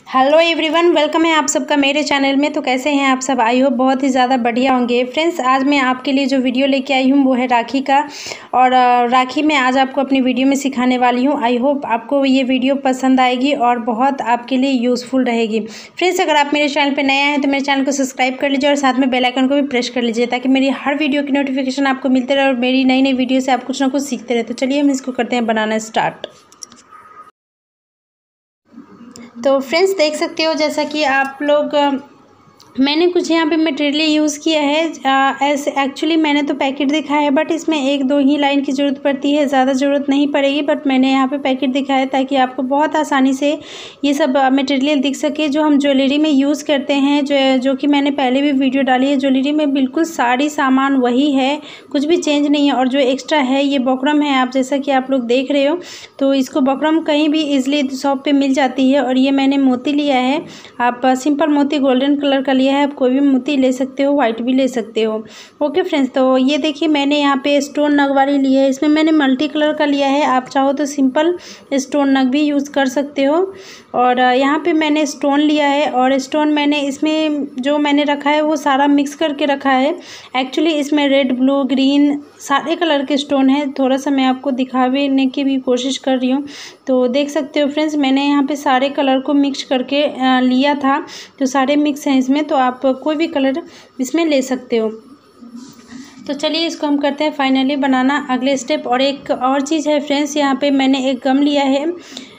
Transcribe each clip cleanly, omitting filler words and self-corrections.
Hello everyone, welcome है आप सबका मेरे चैनल में। तो कैसे हैं आप सब? आई होप बहुत ही ज़्यादा बढ़िया होंगे। फ्रेंड्स, आज मैं आपके लिए जो वीडियो लेके आई हूँ वो है राखी का। और राखी मैं आज आपको अपनी वीडियो में सिखाने वाली हूँ। आई होप आपको ये वीडियो पसंद आएगी और बहुत आपके लिए यूज़फुल रहेगी। फ्रेंड्स, अगर आप मेरे चैनल पर नए हैं तो मेरे चैनल को सब्सक्राइब कर लीजिए और साथ में बेल आइकन को भी प्रेस कर लीजिए ताकि मेरी हर वीडियो की नोटिफिकेशन आपको मिलते रहे और मेरी नई नई वीडियो से आप कुछ ना कुछ सीखते रहे। तो चलिए हम इसको करते हैं बनाना स्टार्ट। तो फ्रेंड्स, देख सकते हो जैसा कि आप लोग मैंने कुछ यहाँ पे मटेरियल यूज़ किया है। ऐसे एक्चुअली मैंने तो पैकेट दिखाया है, बट इसमें एक दो ही लाइन की ज़रूरत पड़ती है, ज़्यादा ज़रूरत नहीं पड़ेगी। बट मैंने यहाँ पे पैकेट दिखाया ताकि आपको बहुत आसानी से ये सब मटेरियल दिख सके जो हम ज्वेलरी में यूज़ करते हैं। जो कि मैंने पहले भी वीडियो डाली है। ज्वेलरी में बिल्कुल सारी सामान वही है, कुछ भी चेंज नहीं है। और जो एक्स्ट्रा है ये बॉक्रम है, आप जैसा कि आप लोग देख रहे हो। तो इसको बॉक्रम कहीं भी ईजिली शॉप पर मिल जाती है। और ये मैंने मोती लिया है, आप सिंपल मोती गोल्डन कलर का लिया है। आप कोई भी मोती ले सकते हो, वाइट भी ले सकते हो। ओके फ्रेंड्स, तो ये देखिए मैंने यहाँ पे स्टोन नग वाली ली है। इसमें मैंने मल्टी कलर का लिया है, आप चाहो तो सिंपल स्टोन नग भी यूज़ कर सकते हो। और यहाँ पे मैंने स्टोन लिया है और स्टोन मैंने इसमें जो मैंने रखा है वो सारा मिक्स करके रखा है। एक्चुअली इसमें रेड, ब्लू, ग्रीन सारे कलर के स्टोन है। थोड़ा सा मैं आपको दिखाने की भी कोशिश कर रही हूँ। तो देख सकते हो फ्रेंड्स, मैंने यहाँ पे सारे कलर को मिक्स करके लिया था। तो सारे मिक्स हैं इसमें, तो आप कोई भी कलर इसमें ले सकते हो। तो चलिए इसको हम करते हैं फाइनली बनाना अगले स्टेप। और एक और चीज़ है फ्रेंड्स, यहाँ पे मैंने एक गम लिया है,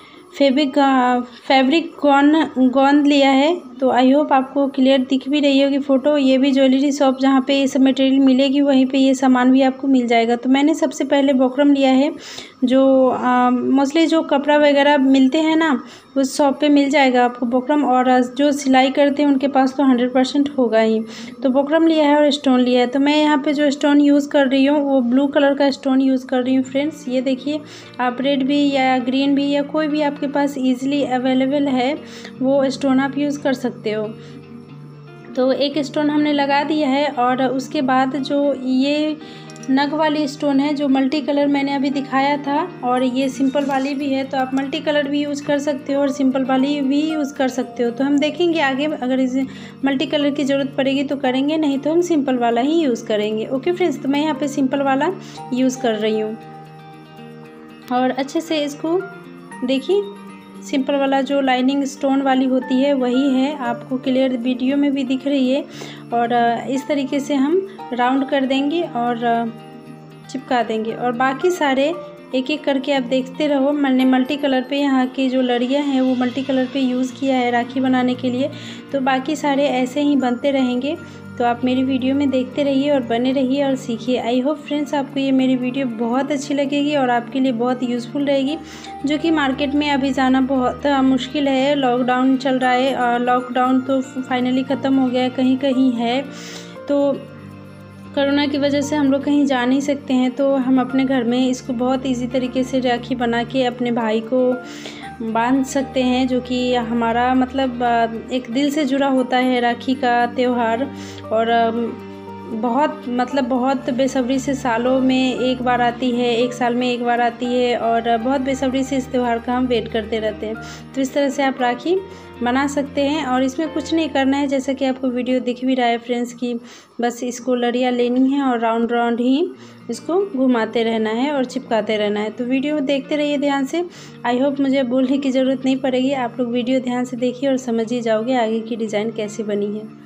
फैब्रिक गोंद लिया है। तो आई होप आपको क्लियर दिख भी रही होगी फ़ोटो। ये भी ज्वेलरी शॉप जहाँ पे ये सब मटेरियल मिलेगी वहीं पे ये सामान भी आपको मिल जाएगा। तो मैंने सबसे पहले बॉक्रम लिया है, जो मोस्टली जो कपड़ा वगैरह मिलते हैं ना उस शॉप पे मिल जाएगा आपको बॉक्रम। और जो सिलाई करते हैं उनके पास तो 100% होगा ही। तो बॉक्रम लिया है और स्टोन लिया है। तो मैं यहाँ पे जो स्टोन यूज़ कर रही हूँ वो ब्लू कलर का स्टोन यूज़ कर रही हूँ फ्रेंड्स। ये देखिए, आप रेड भी या ग्रीन भी या कोई भी आपके पास ईजिली अवेलेबल है वो स्टोन आप यूज़ कर सकते हो। तो एक स्टोन हमने लगा दिया है। और उसके बाद जो ये नग वाली स्टोन है, जो मल्टी कलर मैंने अभी दिखाया था, और ये सिंपल वाली भी है। तो आप मल्टी कलर भी यूज़ कर सकते हो और सिंपल वाली भी यूज़ कर सकते हो। तो हम देखेंगे आगे, अगर इसे मल्टी कलर की ज़रूरत पड़ेगी तो करेंगे, नहीं तो हम सिंपल वाला ही यूज़ करेंगे। ओके फ्रेंड्स, तो मैं यहाँ पे सिंपल वाला यूज़ कर रही हूँ। और अच्छे से इसको देखिए, सिंपल वाला जो लाइनिंग स्टोन वाली होती है वही है, आपको क्लियर वीडियो में भी दिख रही है। और इस तरीके से हम राउंड कर देंगे और चिपका देंगे। और बाकी सारे एक एक करके आप देखते रहो। मैंने मल्टी कलर पे यहाँ की जो लड़ियाँ हैं वो मल्टी कलर पे यूज़ किया है राखी बनाने के लिए। तो बाकी सारे ऐसे ही बनते रहेंगे। तो आप मेरी वीडियो में देखते रहिए और बने रहिए और सीखिए। आई होप फ्रेंड्स आपको ये मेरी वीडियो बहुत अच्छी लगेगी और आपके लिए बहुत यूज़फुल रहेगी, जो कि मार्केट में अभी जाना बहुत मुश्किल है। लॉकडाउन चल रहा है, लॉकडाउन तो फाइनली ख़त्म हो गया है, कहीं कहीं है। तो कोरोना की वजह से हम लोग कहीं जा नहीं सकते हैं। तो हम अपने घर में इसको बहुत इजी तरीके से राखी बना के अपने भाई को बांध सकते हैं, जो कि हमारा मतलब एक दिल से जुड़ा होता है राखी का त्यौहार। और बहुत बेसब्री से सालों में एक बार आती है, एक साल में एक बार आती है। और बहुत बेसब्री से इस त्यौहार का हम वेट करते रहते हैं। तो इस तरह से आप राखी बना सकते हैं। और इसमें कुछ नहीं करना है, जैसा कि आपको वीडियो दिख भी रहा है फ्रेंड्स की बस इसको लड़ियाँ लेनी है और राउंड राउंड ही इसको घुमाते रहना है और चिपकाते रहना है। तो वीडियो देखते रहिए ध्यान से। आई होप मुझे बोलने की ज़रूरत नहीं पड़ेगी, आप लोग वीडियो ध्यान से देखिए और समझ ही जाओगे आगे की डिज़ाइन कैसी बनी है।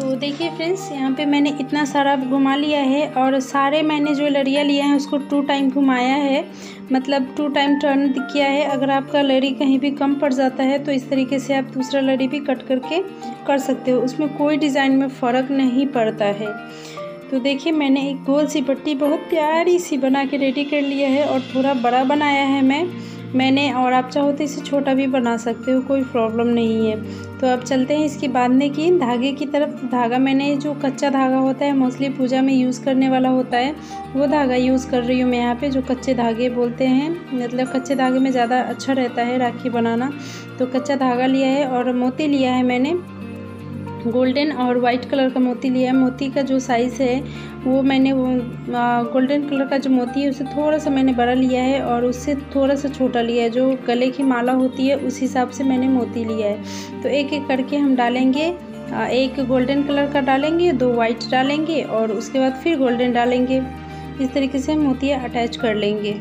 तो देखिए फ्रेंड्स, यहाँ पे मैंने इतना सारा घुमा लिया है और सारे मैंने जो लड़ियाँ लिया है उसको 2 टाइम घुमाया है, मतलब 2 टाइम टर्न किया है। अगर आपका लड़ी कहीं भी कम पड़ जाता है तो इस तरीके से आप दूसरा लड़ी भी कट करके कर सकते हो, उसमें कोई डिज़ाइन में फ़र्क नहीं पड़ता है। तो देखिए मैंने एक गोल सी पट्टी बहुत प्यारी सी बना के रेडी कर लिया है और थोड़ा बड़ा बनाया है मैंने और आप चाहो तो इसे छोटा भी बना सकते हो, कोई प्रॉब्लम नहीं है। तो अब चलते हैं इसकी बांधने की धागे की तरफ। धागा मैंने जो कच्चा धागा होता है, मोस्टली पूजा में यूज़ करने वाला होता है, वो धागा यूज़ कर रही हूँ मैं यहाँ पे, जो कच्चे धागे बोलते हैं, मतलब कच्चे धागे में ज़्यादा अच्छा रहता है राखी बनाना। तो कच्चा धागा लिया है और मोती लिया है मैंने, गोल्डन और वाइट कलर का मोती लिया है। मोती का जो साइज़ है वो मैंने गोल्डन कलर का जो मोती है उससे थोड़ा सा मैंने बड़ा लिया है और उससे थोड़ा सा छोटा लिया है। जो गले की माला होती है उस हिसाब से मैंने मोती लिया है। तो एक एक करके हम डालेंगे, एक गोल्डन कलर का डालेंगे, 2 वाइट डालेंगे और उसके बाद फिर गोल्डन डालेंगे। इस तरीके से हम मोतियाँ अटैच कर लेंगे।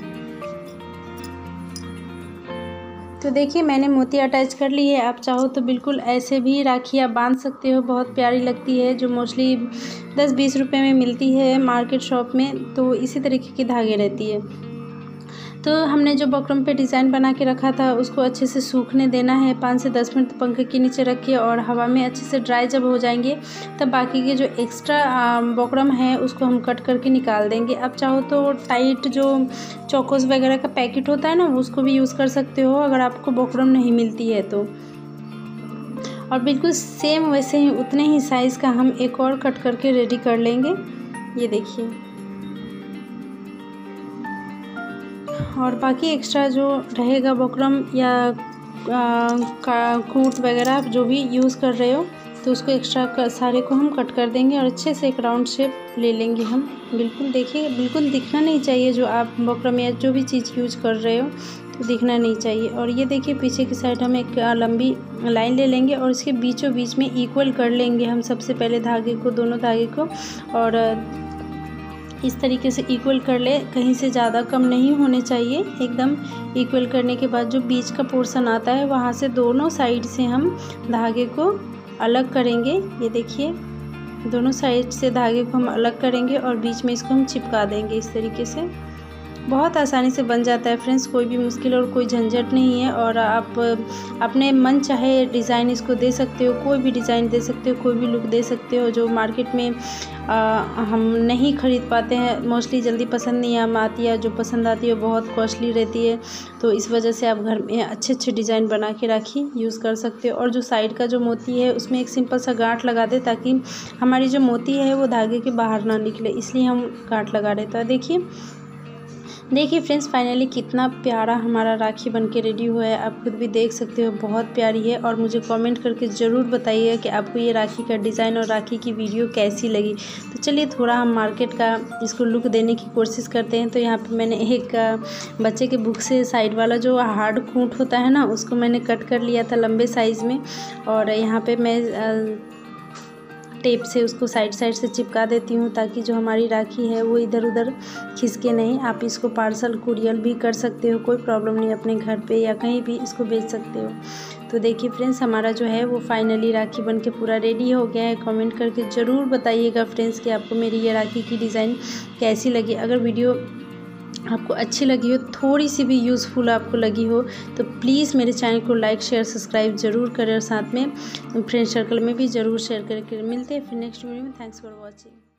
तो देखिए मैंने मोती अटैच कर ली है। आप चाहो तो बिल्कुल ऐसे भी राखी आप बांध सकते हो, बहुत प्यारी लगती है, जो मोस्टली 10-20 रुपए में मिलती है मार्केट शॉप में। तो इसी तरीके की धागे रहती है। तो हमने जो बकरम पे डिज़ाइन बना के रखा था उसको अच्छे से सूखने देना है, 5 से 10 मिनट पंखे के नीचे रखिए और हवा में अच्छे से ड्राई जब हो जाएंगे तब बाकी के जो एक्स्ट्रा बकरम है उसको हम कट करके निकाल देंगे। अब चाहो तो टाइट जो चौकोस वगैरह का पैकेट होता है ना, उसको भी यूज़ कर सकते हो अगर आपको बकरम नहीं मिलती है तो। और बिल्कुल सेम वैसे ही उतने ही साइज़ का हम एक और कट करके रेडी कर लेंगे। ये देखिए, और बाकी एक्स्ट्रा जो रहेगा बकरम या कूट वगैरह जो भी यूज़ कर रहे हो तो उसको एक्स्ट्रा सारे को हम कट कर देंगे और अच्छे से एक राउंड शेप ले लेंगे हम। बिल्कुल देखिए, बिल्कुल दिखना नहीं चाहिए, जो आप बकरम या जो भी चीज़ यूज कर रहे हो तो दिखना नहीं चाहिए। और ये देखिए पीछे की साइड हम एक लंबी लाइन ले लेंगे और इसके बीचों बीच में इक्वल कर लेंगे हम सबसे पहले धागे को, दोनों धागे को, और इस तरीके से इक्वल कर ले, कहीं से ज़्यादा कम नहीं होने चाहिए। एकदम इक्वल करने के बाद जो बीच का पोर्शन आता है वहाँ से दोनों साइड से हम धागे को अलग करेंगे। ये देखिए दोनों साइड से धागे को हम अलग करेंगे और बीच में इसको हम चिपका देंगे। इस तरीके से बहुत आसानी से बन जाता है फ्रेंड्स, कोई भी मुश्किल और कोई झंझट नहीं है। और आप अपने मन चाहे डिज़ाइन इसको दे सकते हो, कोई भी डिज़ाइन दे सकते हो, कोई भी लुक दे सकते हो जो मार्केट में हम नहीं ख़रीद पाते हैं, मोस्टली जल्दी पसंद नहीं आती है, जो पसंद आती है बहुत कॉस्टली रहती है। तो इस वजह से आप घर में अच्छे अच्छे डिज़ाइन बना के राखी यूज़ कर सकते हो। और जो साइड का जो मोती है उसमें एक सिंपल सा गांठ लगा दे ताकि हमारी जो मोती है वो धागे के बाहर ना निकले, इसलिए हम गांठ लगा देते हैं। देखिए फ्रेंड्स, फाइनली कितना प्यारा हमारा राखी बनके रेडी हुआ है, आप खुद भी देख सकते हो, बहुत प्यारी है। और मुझे कमेंट करके ज़रूर बताइए कि आपको ये राखी का डिज़ाइन और राखी की वीडियो कैसी लगी। तो चलिए थोड़ा हम मार्केट का इसको लुक देने की कोशिश करते हैं। तो यहाँ पे मैंने एक बच्चे के बुक से साइड वाला जो हार्ड खूंट होता है ना, उसको मैंने कट कर लिया था लंबे साइज़ में, और यहाँ पर मैं टेप से उसको साइड से चिपका देती हूँ ताकि जो हमारी राखी है वो इधर उधर खिसके नहीं। आप इसको पार्सल कुरियर भी कर सकते हो, कोई प्रॉब्लम नहीं, अपने घर पे या कहीं भी इसको भेज सकते हो। तो देखिए फ्रेंड्स, हमारा जो है वो फाइनली राखी बनके पूरा रेडी हो गया है। कमेंट करके ज़रूर बताइएगा फ्रेंड्स कि आपको मेरी ये राखी की डिज़ाइन कैसी लगी। अगर वीडियो आपको अच्छी लगी हो, थोड़ी सी भी यूज़फुल आपको लगी हो, तो प्लीज़ मेरे चैनल को लाइक शेयर सब्सक्राइब ज़रूर करें और साथ में फ्रेंड सर्कल में भी ज़रूर शेयर करके मिलते हैं फिर नेक्स्ट वीडियो में। Thanks for watching.